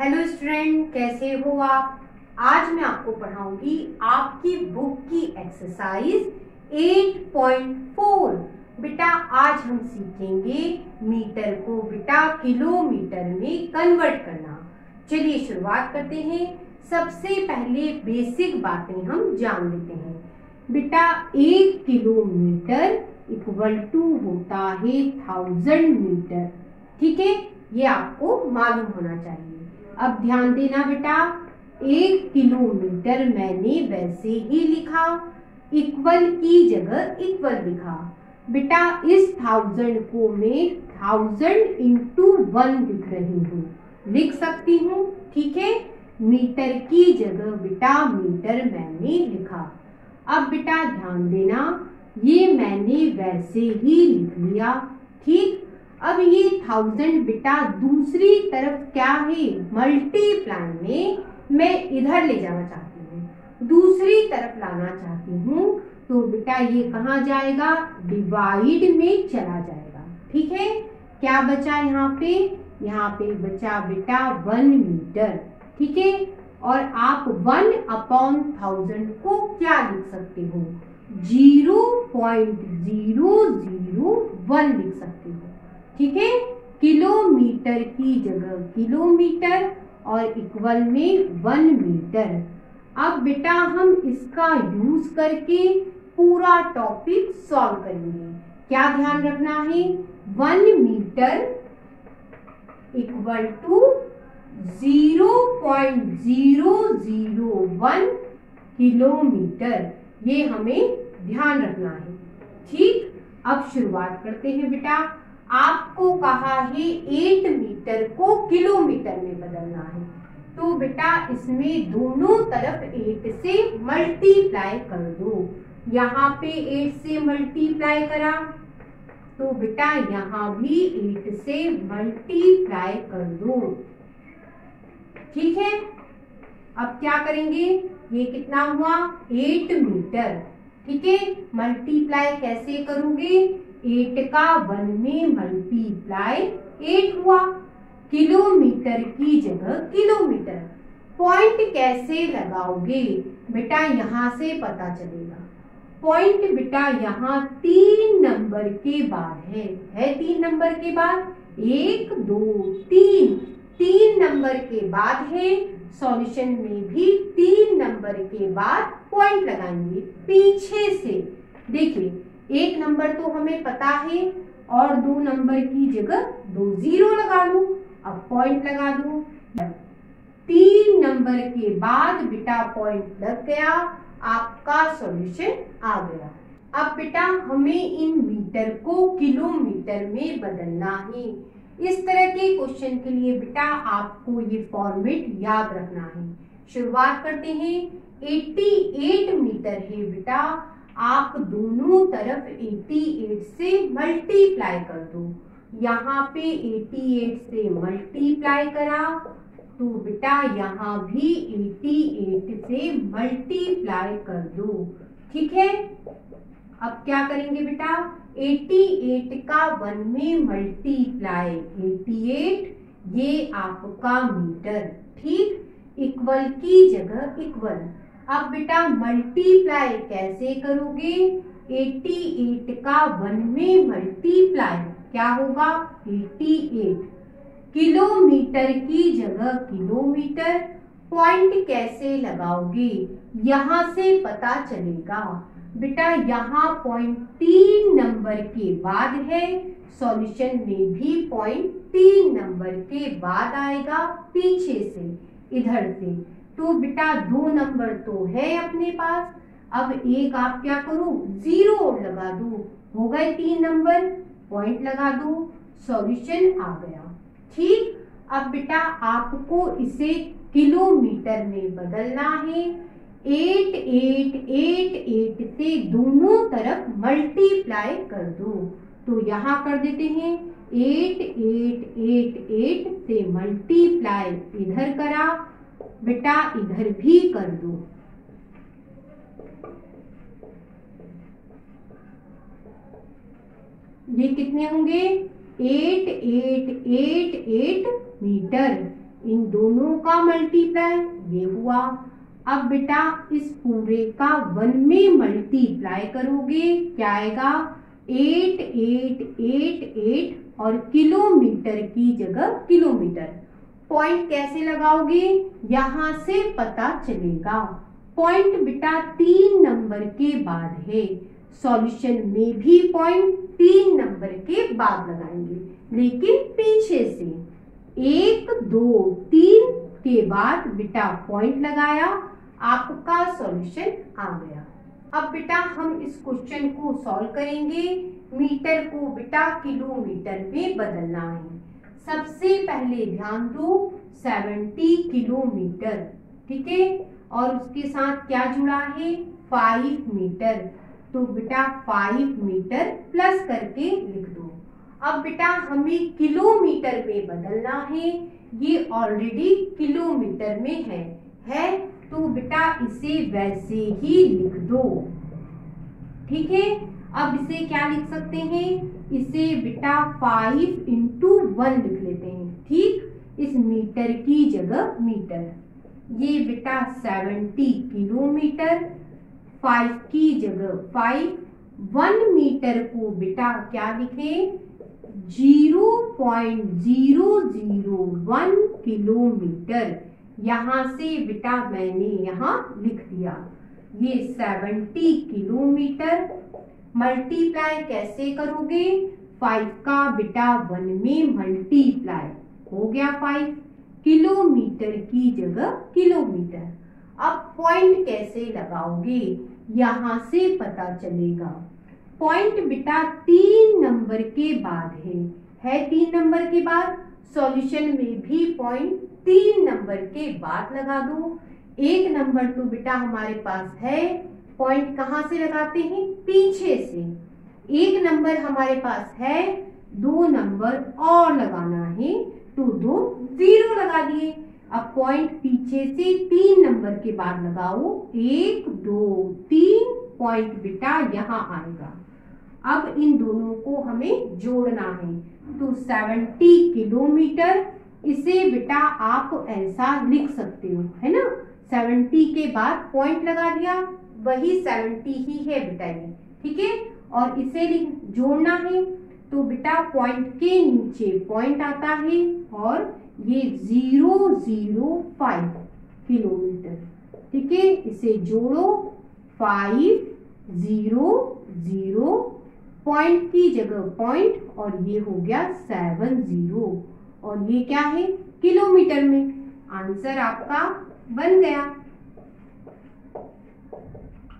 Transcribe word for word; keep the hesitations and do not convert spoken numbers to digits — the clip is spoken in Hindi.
हेलो स्टूडेंट, कैसे हो आप। आज मैं आपको पढ़ाऊंगी आपकी बुक की एक्सरसाइज आठ पॉइंट चार। बेटा आज हम सीखेंगे मीटर को बेटा किलोमीटर में कन्वर्ट करना। चलिए शुरुआत करते हैं। सबसे पहले बेसिक बातें हम जान लेते हैं। बेटा एक किलोमीटर इक्वल टू होता है थाउजेंड मीटर। ठीक है, ये आपको मालूम होना चाहिए। अब ध्यान देना बेटा, एक किलोमीटर मैंने वैसे ही लिखा, इक्वल की जगह इक्वल लिखा। बेटा इस थाउजेंड को मैं थाउजेंड इंटू वन लिख रही हूँ, लिख सकती हूँ। ठीक है, मीटर की जगह बेटा मीटर मैंने लिखा। अब बेटा ध्यान देना, ये मैंने वैसे ही लिख लिया। ठीक, अब ये थाउजेंड बेटा दूसरी तरफ क्या है, मल्टीप्लाई में मैं इधर ले जाना चाहती हूँ, दूसरी तरफ लाना चाहती हूँ। तो बेटा ये कहाँ जाएगा, डिवाइड में चला जाएगा। ठीक है, क्या बचा यहाँ पे, यहाँ पे बचा बेटा वन मीटर। ठीक है, और आप वन अपॉन थाउजेंड को क्या लिख सकते हो, zero point zero zero one लिख सकते हो। ठीक है, किलोमीटर की जगह किलोमीटर और इक्वल में वन मीटर। अब बेटा हम इसका यूज करके पूरा टॉपिक सॉल्व करेंगे। क्या ध्यान रखना है, one metre equal to zero point zero zero one kilometre, ये हमें ध्यान रखना है। ठीक, अब शुरुआत करते हैं। बेटा आपको कहा है एट मीटर को किलोमीटर में बदलना है, तो बेटा इसमें दोनों तरफ एट से मल्टीप्लाई कर दो। यहाँ पे एट से मल्टीप्लाई करा तो बेटा यहाँ भी एट से मल्टीप्लाई कर दो। ठीक है, अब क्या करेंगे, ये कितना हुआ, एट मीटर। ठीक है, मल्टीप्लाई कैसे करोगे, एट का वन में मल्टीप्लाई एट हुआ, किलोमीटर की जगह किलोमीटर। पॉइंट कैसे लगाओगे, बेटा यहाँ से पता चलेगा। पॉइंट बेटा यहाँ तीन नंबर के बाद है, है तीन नंबर के बाद, एक दो तीन, तीन नंबर के बाद है। सॉल्यूशन में भी तीन नंबर के बाद पॉइंट लगाएंगे पीछे से। देखिए एक नंबर तो हमें पता है और दो नंबर की जगह दो जीरो लगा लूं, अब पॉइंट लगा दूं। तीन नंबर के बाद बेटा पॉइंट लग गया, आपका सॉल्यूशन आ गया। अब बेटा हमें इन मीटर को किलोमीटर में बदलना है। इस तरह के क्वेश्चन के लिए बेटा आपको ये फॉर्मेट याद रखना है। शुरुआत करते हैं। अट्ठासी मीटर है बेटा, आप दोनों तरफ अट्ठासी से मल्टीप्लाई कर दो। यहाँ पे अट्ठासी से मल्टीप्लाई करा तो बेटा यहाँ भी अट्ठासी से मल्टीप्लाई कर दो। ठीक है, अब क्या करेंगे बेटा, अट्ठासी का वन में मल्टीप्लाई अट्ठासी, ये आपका मीटर। ठीक, इक्वल की जगह इक्वल। अब बेटा मल्टीप्लाई कैसे करोगे, अट्ठासी का वन में मल्टीप्लाई क्या होगा, अट्ठासी, किलोमीटर की जगह किलोमीटर। पॉइंट कैसे लगाओगे, यहाँ से पता चलेगा। बेटा यहाँ पॉइंट तीन नंबर के बाद है, सॉल्यूशन में भी पॉइंट तीन नंबर के बाद आएगा पीछे से, इधर से। तो बेटा दो नंबर तो है अपने पास, अब एक आप क्या करो, जीरो लगा दो, हो गए तीन नंबर, पॉइंट लगा दो, सॉल्यूशन आ गया। ठीक, अब बेटा आपको इसे किलोमीटर में बदलना है। एट एट एट एट से दोनों तरफ मल्टीप्लाई कर दो, तो यहाँ कर देते हैं एट एट एट एट से मल्टीप्लाई इधर करा, बेटा इधर भी कर दो। ये कितने होंगे, eight eight eight eight metre. इन दोनों का मल्टीप्लाई ये हुआ। अब बेटा इस पूरे का वन में मल्टीप्लाई करोगे, क्या आएगा? एट एट एट एट और किलोमीटर की जगह किलोमीटर। पॉइंट कैसे लगाओगे? यहां से पता चलेगा। पॉइंट बेटा तीन नंबर के बाद है, सॉल्यूशन में भी पॉइंट तीन नंबर के बाद लगाएंगे, लेकिन पीछे से। एक दो तीन के बाद बेटा पॉइंट लगाया, आपका सॉल्यूशन आ गया। अब बेटा हम इस क्वेश्चन को सॉल्व करेंगे। मीटर को बेटा किलोमीटर में बदलना है। सबसे पहले ध्यान दो, सेवेंटी किलोमीटर, ठीक है, और उसके साथ क्या जुड़ा है? Five metre. तो बेटा फाइव मीटर प्लस करके लिख दो। अब बेटा हमें किलोमीटर में बदलना है, ये ऑलरेडी किलोमीटर में है है तो बेटा इसे वैसे ही लिख दो, ठीक है। अब इसे क्या लिख सकते हैं? इसे बेटा फाइव इंटू वन लिख लेते हैं, ठीक। इस मीटर की जगह मीटर, ये बेटा सेवेंटी किलोमीटर, फाइव की जगह फाइव, वन मीटर को बेटा क्या लिखे? Zero point zero zero one kilometre. यहां से बेटा मैंने यहां लिख दिया, ये सेवेंटी किलोमीटर। मल्टीप्लाई कैसे करोगे? फाइव का बेटा वन में मल्टीप्लाई हो गया, फाइव किलोमीटर की जगह किलोमीटर। अब पॉइंट कैसे लगाओगे? यहां से पता चलेगा। पॉइंट बेटा तीन नंबर के बाद है है तीन नंबर के बाद, सॉल्यूशन में भी पॉइंट तीन नंबर के बाद लगा दो। एक नंबर तो बेटा हमारे पास है, पॉइंट कहां से लगाते हैं? पीछे से। एक नंबर हमारे पास है, दो नंबर और लगाना है तो दो जीरो लगा दिए। अब पॉइंट पीछे से तीन नंबर के बाद लगाओ, एक दो तीन, पॉइंट बेटा यहाँ आएगा। अब इन दोनों को हमें जोड़ना है, तो सेवेंटी किलोमीटर, इसे बेटा आप ऐसा लिख सकते हो, है ना। सेवेंटी के बाद पॉइंट लगा दिया, वही सेवेंटी ही है बेटा ये, ठीक है। और इसे जोड़ना है तो बेटा पॉइंट के नीचे पॉइंट आता है और ये जीरो जीरो फाइव किलोमीटर, ठीक है। इसे जोड़ो, फाइव जीरो जीरो, पॉइंट की जगह पॉइंट, और ये हो गया सेवन जीरो, और ये क्या है? किलोमीटर में। आंसर आपका बन गया।